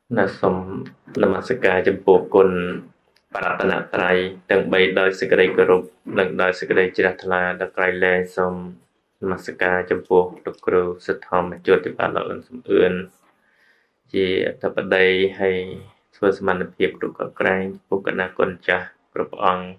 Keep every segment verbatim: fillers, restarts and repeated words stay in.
Là xong là mà sự ca chăm buộc con bà tà nạ trai từng bay đời sự cây cơ rụp lần đời sự cây chỉ đặt là đặc cây lên xong mà sự ca chăm buộc được kêu sự thòm mà chưa tiếp bà lợi xong ươn chỉ tập ở đây hay phương sự mạnh hiệp được có cây buộc cả nà con cha rụp ong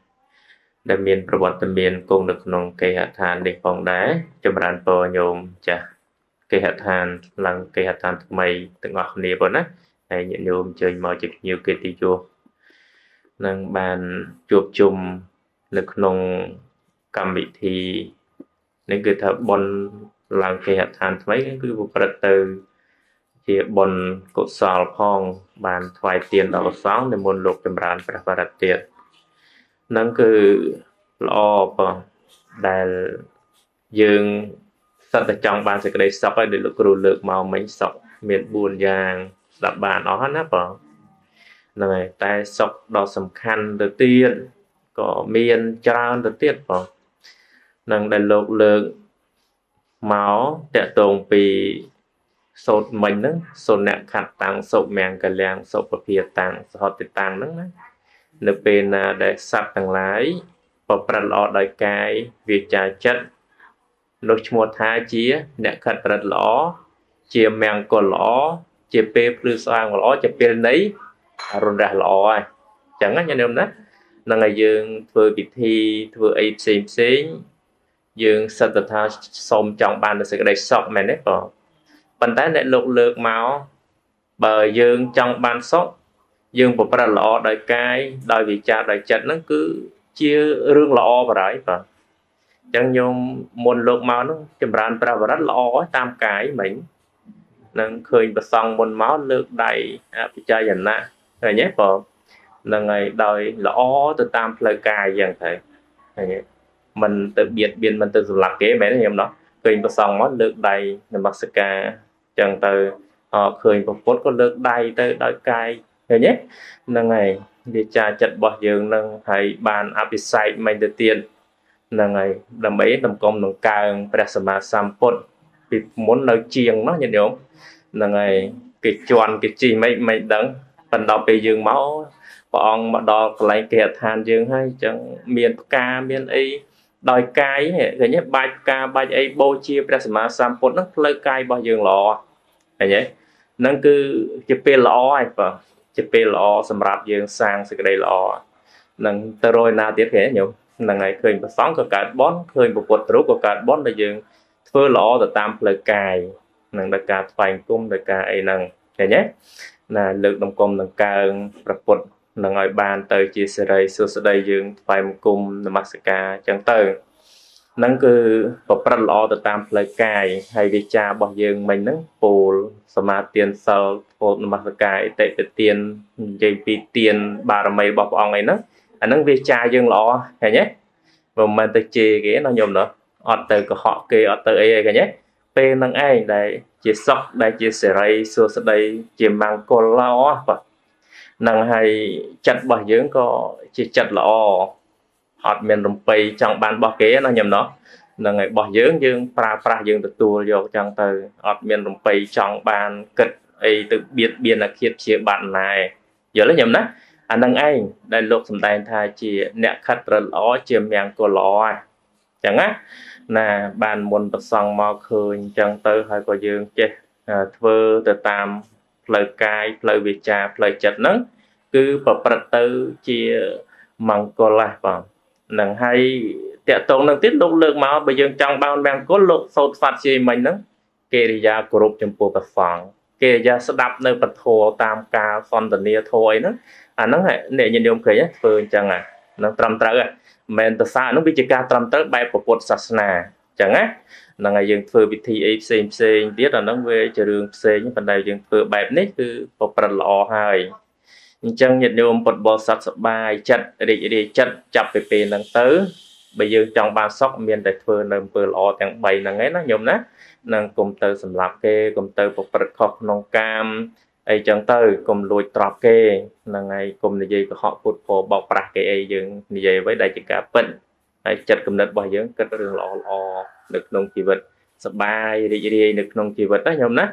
đã miềnประวัติមានគង់នៅក្នុងគេហដ្ឋាននេះផងដែរចម្រើនពរញោមចាស់គេហដ្ឋានឡើងគេហដ្ឋានថ្មីទាំងអស់គ្នាប៉ុណ្ណាហើយញាតិញោមអញ្ជើញមកជាភ្ញៀវកិត្តិយសនឹងបានជួបជុំនៅក្នុងកម្មវិធីនេះគឺថាបុណ្យឡើងគេហដ្ឋានថ្មីគឺប្រព្រឹត្តទៅជាបុណ្យកុសលផងបានថ្វាយទានដល់ព្រះសង្ឃនិមន្តលោកចម្រើនព្រះបរិត្តទៀតនឹងគឺល្អបងដែលយើងសត្វតែចង់បានសេចក្តីសុខហើយដែលលោកគ្រូលើកមកមិញសុខមានបួនយ៉ាងស្ដាប់បានអស់ណាបងហ្នឹងហើយតែសុខដ៏សំខាន់ទៅទៀតក៏មានច្រើនទៅទៀតបងនឹងដែលលោកលើកមកតកតងពីសូត្រមិញហ្នឹងសូនអ្នកខាត់តាំងសុមង្គលាំងសុភភាតាំងសហតិតាំងហ្នឹងណានៅពេលណាដែលសត្វទាំងឡាយប្រព្រឹត្តល្អដោយកាយវាចាចិត្តនោះឈ្មោះថាជាអ្នកខិតប្រព្រឹត្តល្អជាមង្គលល្អជាពេលព្រឺស្វាងល្អជាពេលនៃរុនរះល្អហើយអញ្ចឹងណាញ៉ាំណានឹងឲ្យយើងធ្វើពិធីធ្វើអីផ្សេងផ្សេងយើងសិតថាសូមចង់បានសេចក្តីសុខមែនទេបងប៉ុន្តែអ្នកលោកលើកមកបើយើងចង់បានសុខយើងប្រព្រឹត្តល្អដោយកាយដោយវិចារដោយចិត្តហ្នឹងគឺជារឿងល្អបរិយបាទអញ្ចឹងញោមមុនលោកមកហ្នឹងចម្រើនប្រវត្តិល្អតាមកាយមិញនឹងឃើញប្រសងមុនមកលើកដៃអភិចាយណៈឃើញទេបងហ្នឹងហើយដោយល្អទៅតាមផ្លូវកាយយ៉ាងទៅឃើញទេមិនទៅបៀតបៀនមិនទៅសម្លាប់គេមែនទេញោមណោះឃើញប្រសងមកលើកដៃនមស្ការអញ្ចឹងទៅឃើញប្រពុតក៏លើកដៃទៅដោយកាយឃើញទេហ្នឹងហើយវាចាចិត្តរបស់យើងនឹងហើយបានអភិសេកមិនទៅទៀតហ្នឹងហើយដើម្បីតម្កុំនឹងកើងព្រះសម្មាសម្ពុទ្ធពីមុននៅជាងនោះញាតិញោមហ្នឹងហើយគេជន់គេជីមិនមិនដឹងប៉ុន្តែពេលយើងមកព្រះអង្គមកដល់កន្លែងគេដ្ឋានយើងហើយអញ្ចឹងមានផ្កាមានអីដោយកាយឃើញទេបាច់ផ្កាបាច់អីបូជាព្រះសម្មាសម្ពុទ្ធហ្នឹងផ្លូវកាយរបស់យើងល្អឃើញទេហ្នឹងគឺជាពេលល្អហើយបងជាពេលល្អសម្រាប់យើងសាងសេចក្តីល្អនឹងទៅរយណាទៀតគេញោមហ្នឹងហើយឃើញប្រសងក៏កើតបនឃើញពុទ្ធរូបក៏កើតបនដែលយើងធ្វើល្អទៅតាមផ្លូវកាយនឹងដោយការថ្វាយគុំដោយការអីហ្នឹងឃើញទេណាលើកដំគុំដង្កើងប្រពុតនឹងឲ្យបានទៅជាសេរីសុស្ដីយើងថ្វាយគុំនមស្ការអញ្ចឹងទៅហ្នឹងគឺប្រព្រឹត្តល្អទៅតាមផ្លូវកាយហើយវាចារបស់យើងមិញហ្នឹងពោលសមាទានសិលពោលនមស្ការអតិថិទាននិយាយពីទានបារមីរបស់ព្រះអង្គអីហ្នឹងអាហ្នឹងវាចាយើងល្អឃើញទេមិនមែនទៅជេរគេណាញោមណោះអត់ទៅកុហកគេអត់ទៅអីឯងឃើញទេពេលហ្នឹងឯងដែលជាសុខដែលជាសេរីសុស្ដីជាមង្គលល្អបាទនឹងហើយចិត្តរបស់យើងក៏ជាចិត្តល្អអត់មានរំពៃចង់បានរបស់គេណាញោមណោះនឹងហើយរបស់យើងយើងប្រើប្រាស់យើងទទួលយកចឹងទៅអត់មានរំពៃចង់បានគិតអីទៅបៀតបៀនអាឃាតជាបាត់ណាយល់ទេញោមណាអានឹងឯងដែលលោកសម្ដែងថាជាអ្នកខិតប្រឹកល្អជាមង្គលល្អហ្នឹងចឹងណាណាបានមុនប្រសងមកឃើញចឹងទៅហើយក៏យើងចេះធ្វើទៅតាមផ្លូវកាយផ្លូវវាចាផ្លូវចិត្តហ្នឹងគឺប្រព្រឹត្តទៅជាមង្គលហ្នឹងបងនឹងហើយតកតងនឹងទៀតលោកលើកមកបើយើងចង់បានមង្គលលោកសូត្រស្វាត់ជាមិញហ្នឹងកិរិយាគោរពចំពោះព្រះសង្ឃកិរិយាស្ដាប់នៅពធតាមការសន្ទនាធម៌អីហ្នឹងអាហ្នឹងអ្នកញាតិញោមឃើញធ្វើអញ្ចឹងអាហ្នឹងត្រឹមត្រូវហ្នឹងមិនមែនទៅសារហ្នឹងវាជាការត្រឹមត្រូវបែបពុទ្ធសាសនាអញ្ចឹងណាហ្នឹងហើយយើងធ្វើពិធីអីផ្សេងផ្សេងទៀតអាហ្នឹងវាជារឿងផ្សេងប៉ុន្តែយើងធ្វើបែបនេះគឺប្រព្រឹត្តល្អហើយអញ្ចឹងញាតិញោមពុទ្ធបរិស័ទសប្បាយចិត្តរីករាយចិត្តចាប់ពីពេលហ្នឹងទៅបើយើងចង់បានសុខមានតែធ្វើនៅអំពើល្អទាំងបីហ្នឹងឯណាញោមណានឹងគុំទៅសម្លាប់គេគុំទៅប្រព្រឹត្តខុសក្នុងកាមអីចឹងទៅគុំលួចទ្រព្យគេហ្នឹងហើយគុំនិយាយកុហកពុតពោបោកប្រាស់គេអីយើងនិយាយអ្វីដែលជាការពិតហើយចិត្តគំនិតរបស់យើងគិតរឿងល្អល្អនៅក្នុងជីវិតសប្បាយរីករាយនៅក្នុងជីវិតណាញោមណា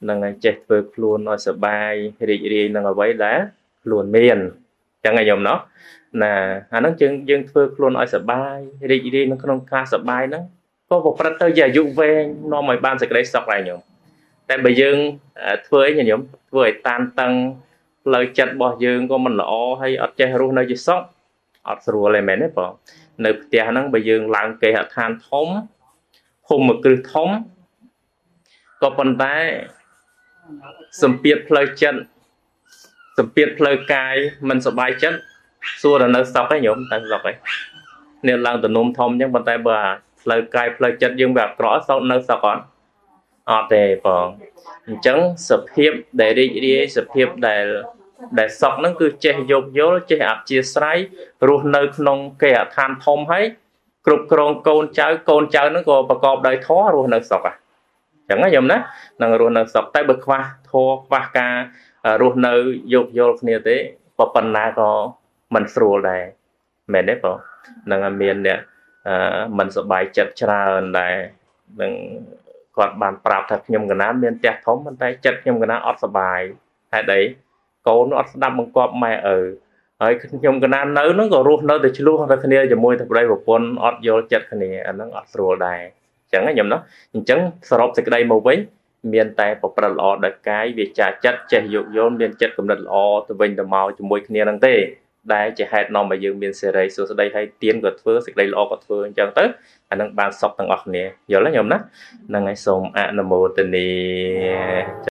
năng ngày chết vừa luôn nói sợ bài rì rì năng ở vậy đã luôn miền chẳng ngày nhom nó nè anh nó chừng dương vừa luôn nói sợ bài rì rì nó không ca sợ bài nó có một phần tới giờ dụng về nó mày ban sẽ cái sọc lại nhom tại bây giờ với nhà nhom với tan tăng lời chặt bỏ dương có mình lọ hay ở chơi luôn nơi chỉ sóc ở rồi lại mẹ đấy bỏ nơi tiền năng bây giờ làm kệ hạt than thống hôm mà cứ thống có phần tay sầm piệt lời chân sầm piệt lời cài mình sợ bài chân xua là nơi sọc cái nhom tại sọc ấy nên làm từ nôm thông nhưng bàn tay bà lời cài lời chân dươngแบบrõ sau nơi sọc còn ở đây bỏ chẳng sập hiệp để đi đi sập hiệp để để sọc nó cứ che dột dốt che áp chia sấy rồi nơi nông kẻ than thông ấy cục cồn côn cháu côn cháu nó cóประกอบđời thó rồi nơi sọc à chẳng có nhầm đó là rồi nơi sọc tay bực qua thô qua ca rồi nơi dột dốt như thế và phần nào có mình sửa lại mẹ đấy bỏ là miền nè mình sẽ bài chặt ra này đừng còn bàn prap thật nhầm cái nám miền tây thống bên tay chặt nhầm cái nám ót bài hay đấy cô nó đâm bằng cọp mày ở ấy nhầm cái nam nấu nó còn ruột nó thì chỉ luôn ra cái này cho môi thật đây một con ót vô chặt cái này nó ót rồi đây chẳng hay nhầm nó chẳng sọp thì cái đây màu vấy miền tây bọc bật lọ đặc cái việc trà chặt chạy dụ vô miền chặt cũng đặt lọ từ bên từ màu cho môi cái này đang tê đây chỉ hai nó mà dương miền sài số đây hay tiến gật phơ sạch đây lọ gật phơ chẳng tới anh đang bàn sọc thằng ọt nè giờ lấy nhầm đó là ngày sông ạ nằm mồ tình